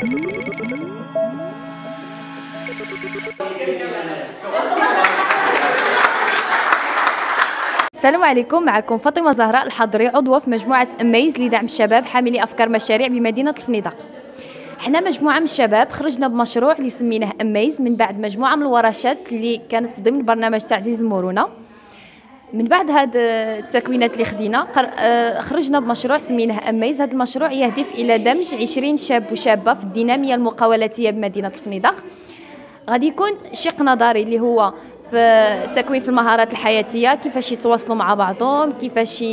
السلام عليكم، معكم فاطمة زهراء الحضري، عضوة في مجموعة أميز لدعم الشباب حاملي أفكار مشاريع بمدينة الفنيدق. حنا مجموعة من الشباب خرجنا بمشروع اللي سميناه أميز من بعد مجموعة من الورشات اللي كانت ضمن برنامج تعزيز المرونة. من بعد هاد التكوينات اللي خدينا خرجنا بمشروع سميناه أميز. هذا المشروع يهدف إلى دمج 20 شاب وشابة في الدينامية المقاولاتية بمدينة الفنيدق. غادي يكون شق نظري اللي هو في التكوين في المهارات الحياتية، كيفاش يتواصلوا مع بعضهم، كيفاش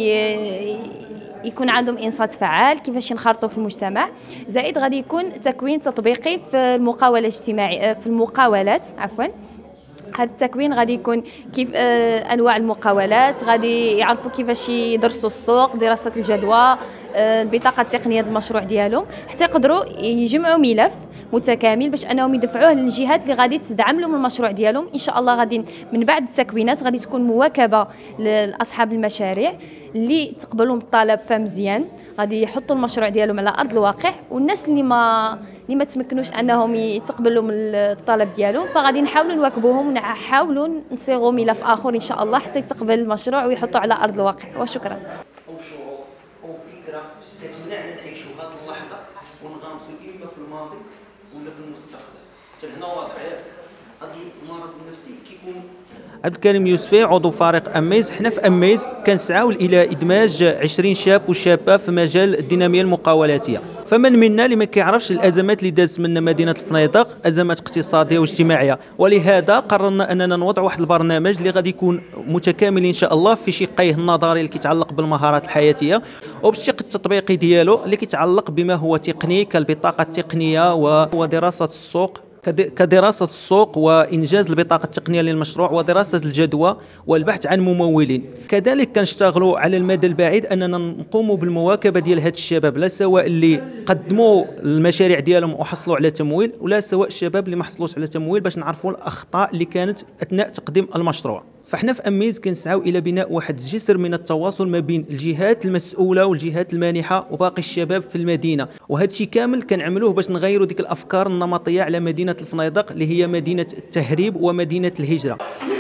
يكون عندهم انصات فعال، كيفاش ينخرطوا في المجتمع. زائد غادي يكون تكوين تطبيقي في المقاولة الاجتماعية، في المقاولات عفوا. هذا التكوين غادي يكون كيف انواع المقاولات، غادي يعرفوا كيفاش يدرسوا السوق، دراسة الجدوى، البطاقة التقنية المشروع ديالهم، حتى يقدروا يجمعوا ملف متكامل باش انهم يدفعوه للجهات اللي غادي تدعم لهم المشروع ديالهم. ان شاء الله غادي من بعد التكوينات غادي تكون مواكبه لاصحاب المشاريع اللي تقبلوا الطلب فمزيان، غادي يحطوا المشروع ديالهم على ارض الواقع. والناس اللي ما تمكنوش انهم يتقبلوا من الطلب ديالهم فغادي نحاولوا نواكبوهم ونحاولوا نصيغوا ملف اخر ان شاء الله حتى يتقبل المشروع ويحطوا على ارض الواقع. وشكرا. او شعور او فكره كتمنعنا نعيشوا هذه اللحظه ونغامسوا اما في الماضي ولا في المستقبل. حتى هنا واضح هذا المرض النفسي كيكون. عبد الكريم يوسفي، عضو فريق أميز. حنا في أميز كنسعاو الى ادماج 20 شاب وشابه في مجال الديناميه المقاولاتيه. فمن منا اللي ما كيعرفش الازمات اللي دازت منا مدينه الفنيدق، ازمات اقتصاديه واجتماعيه، ولهذا قررنا اننا نوضع واحد البرنامج اللي غادي يكون متكامل ان شاء الله في شقيه النظري اللي كيتعلق بالمهارات الحياتيه، وبالشق التطبيقي ديالو اللي كيتعلق بما هو تقني كالبطاقه التقنيه ودراسه السوق، كدراسة السوق وإنجاز البطاقة التقنية للمشروع ودراسة الجدوى والبحث عن ممولين. كذلك كنشتغلوا على المدى البعيد أننا نقوموا بالمواكبة ديال هاد الشباب، لا سواء اللي قدموا المشاريع ديالهم وحصلوا على تمويل، ولا سواء الشباب اللي ما حصلوش على تمويل، باش نعرفوا الأخطاء اللي كانت أثناء تقديم المشروع. فاحنا في أميز كنسعاو الى بناء واحد الجسر من التواصل ما بين الجهات المسؤوله والجهات المانحه وباقي الشباب في المدينه، وهذا الشيء كامل كنعملوه باش نغيروا ديك الافكار النمطيه على مدينه الفنيدق اللي هي مدينه التهريب ومدينه الهجره.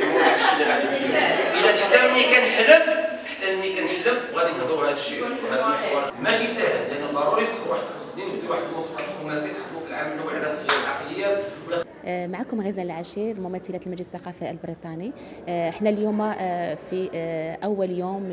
حتى ملي كنحلم غادي نهضروا هذا الشيء. ماشي سهل لان ضروري تصبر واحد 5 سنين ودير واحد الخماسي تخدموا في العام الاول على تغيير العقليات. معكم غزال العشير، ممثلة المجلس الثقافي البريطاني. احنا اليوم في اول يوم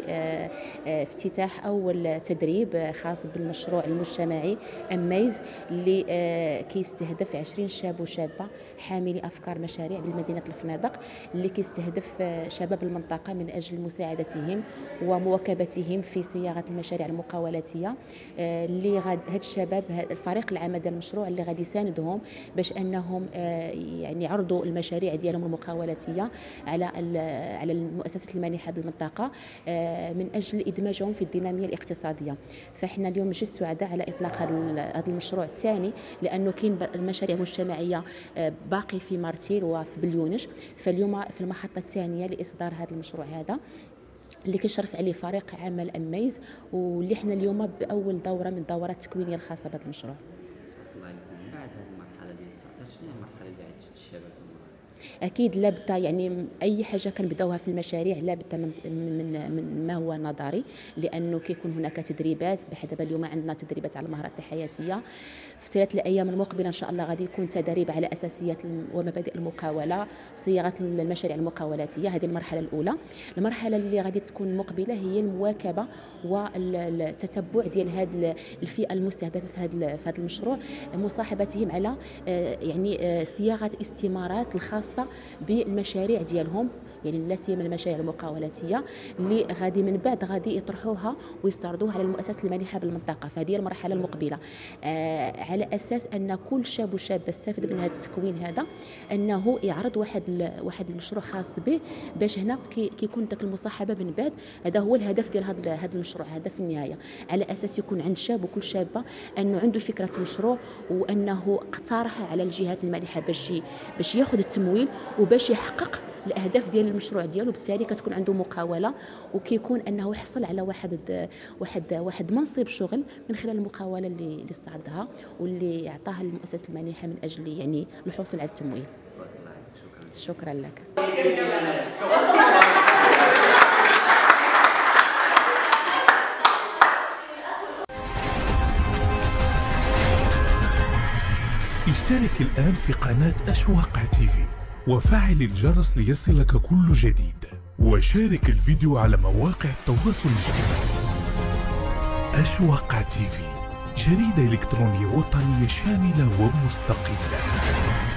لافتتاح اول تدريب خاص بالمشروع المجتمعي أميز اللي كيستهدف 20 شاب وشابة حاملي افكار مشاريع بالمدينة الفنيدق، اللي كيستهدف شباب المنطقة من اجل مساعدتهم ومواكبتهم في صياغة المشاريع المقاولاتية. اللي هاد الشباب الفريق العمل ديال المشروع اللي غادي يساندهم باش انهم يعني يعرضوا المشاريع ديالهم المقاولاتيه على المؤسسات المانحه بالمنطقه من اجل ادماجهم في الديناميه الاقتصاديه. فاحنا اليوم جد سعداء على اطلاق هذا المشروع الثاني، لانه كاين المشاريع المجتمعيه باقي في مارتير وفي بليونج. فاليوم في المحطه الثانيه لاصدار هذا المشروع هذا اللي كيشرف عليه فريق عمل أميز، واللي احنا اليوم باول دوره من الدورات التكوينيه الخاصه بهذا المشروع. بعد هذه المرحله ديال التأطير شنو هي المرحله اللي عاد الشباب؟ اكيد لابد يعني اي حاجه كنبداوها في المشاريع لابد من ما هو نظري، لانه كيكون هناك تدريبات. بحال دابا اليوم عندنا تدريبات على المهارات الحياتيه. في 3 الأيام المقبله ان شاء الله غادي يكون تدريب على اساسيات ومبادئ المقاوله، صياغه المشاريع المقاولاتيه. هذه المرحله الاولى. المرحله اللي غادي تكون مقبله هي المواكبه والتتبع ديال هذه الفئه المستهدفه في هذا المشروع، مصاحبتهم على يعني صياغه استمارات الخاصه بالمشاريع ديالهم، يعني لا سيما المشاريع المقاولاتيه اللي غادي من بعد غادي يطرحوها ويستعرضوها على المؤسسات المانحه بالمنطقه. فهذه المرحله المقبله، على اساس ان كل شاب وشابه استفد من هذا التكوين هذا انه يعرض واحد المشروع خاص به، باش هنا كيكون داك المصاحبه من بعد. هذا هو الهدف ديال هذا المشروع هذا في النهايه، على اساس يكون عند شاب وكل شابه انه عنده فكره مشروع وانه اقترح على الجهات المانحه باش ياخذ التمويل وباش يحقق الاهداف ديال المشروع ديالو، بالتالي كتكون عنده مقاوله، وكيكون انه حصل على واحد منصب شغل من خلال المقاوله اللي استعرضها واللي اعطاها المؤسسه المانحه من اجل يعني الحصول على التمويل. شكرا لك. اشترك الآن في قناة أشواق تيفي وفعل الجرس ليصلك كل جديد، وشارك الفيديو على مواقع التواصل الاجتماعي. أشواق تيفي، جريدة إلكترونية وطنية شاملة ومستقلة.